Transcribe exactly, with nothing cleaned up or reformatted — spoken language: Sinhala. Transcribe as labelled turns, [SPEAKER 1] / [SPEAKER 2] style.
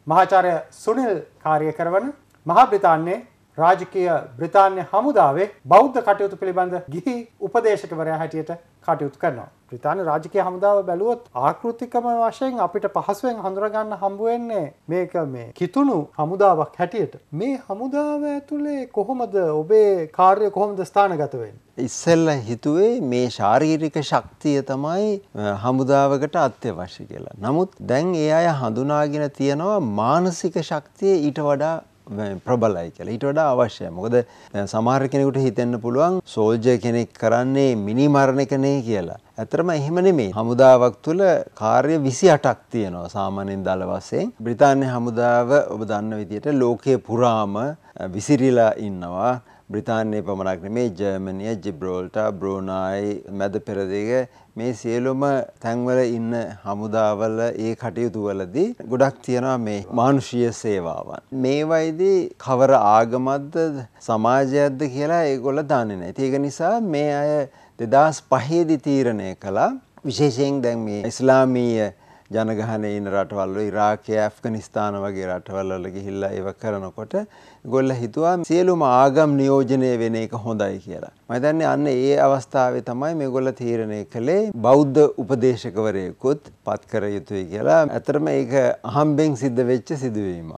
[SPEAKER 1] මහාචාර්ය සුනිල් කාර්ය කරන මහා බ්‍රිතාන්‍යයේ රාජකීය බ්‍රිතාන්‍ය හමුදාවේ බෞද්ධ කටයුතු පිළිබඳ ගිහි උපදේශකවරයා හැටියට කටයුතු කරනවා. බ්‍රිතාන්‍ය රාජකීය හමුදාව බැලුවොත් ආකෘතිකම වශයෙන් අපිට පහසුවෙන් හඳුනා ගන්න හම්බ වෙන්නේ මේක මේ කිතුණු හමුදාවක් හැටියට. මේ හමුදාව ඇතුලේ කොහොමද ඔබේ කාර්ය කොහොමද ස්ථානගත වෙන්නේ?
[SPEAKER 2] ඉස්සෙල්ලා හිතුවේ මේ ශාරීරික ශක්තිය තමයි හමුදාවකට අත්‍යවශ්‍ය කියලා. නමුත් දැන් ඒ අය හඳුනාගෙන තියෙනවා මානසික ශක්තිය ඊට වඩා ප්‍රබලයි කියලා. ඊට වඩා අවශ්‍යයි. මොකද සමහර කෙනෙකුට හිතෙන්න පුළුවන් සෝල්ජර් කෙනෙක් කරන්නේ මිනි මරණ එක නේ කියලා. ඇත්තටම එහෙම නෙමෙයි. හමුදාවක් තුල කාර්ය විසි අටක් තියෙනවා සාමාන්‍යයෙන් දල වශයෙන්. බ්‍රිතාන්‍ය හමුදාව ඔබ දන්න විදිහට ලෝකයේ පුරාම විසිරීලා ඉන්නවා. බ්‍රිතාන්‍යයේ පමණක් නෙමෙයි ජර්මනිය, ජිබ්‍රෝල්ටර්, බ්‍රූනයි, මැද පෙරදිග මේ සියලුම තැන්වල ඉන්න හමුදාවල ඒ කටයුතු වලදී ගොඩක් තියෙනවා මේ මානුෂීය සේවාවන්. මේවයිදී කවර ආගමක්ද සමාජයක්ද කියලා ඒගොල්ලෝ දන්නේ නැහැ. ඒක නිසා මේ අය දෙදාස් පහේ දී තීරණය කළා විශේෂයෙන් දැන් මේ ඉස්ලාමීය ජනගහනයේ ඉන්න රටවල් වල ඉරාකය, ඇෆ්ගනිස්තාන වගේ රටවල් වල ගිහිල්ලා ඒව කරනකොට ඒගොල්ලෝ හිතුවා සියලුම ආගම් නියෝජනය වෙන එක හොඳයි කියලා. මම හිතන්නේ අන්න ඒ අවස්ථාවේ තමයි මේගොල්ලෝ තීරණය කළේ බෞද්ධ උපදේශකවරයෙකුත් පත් කර යුතුයි කියලා. ඇත්තටම ඒක අහම්බෙන් සිද්ධ වෙච්ච සිදුවීමක්.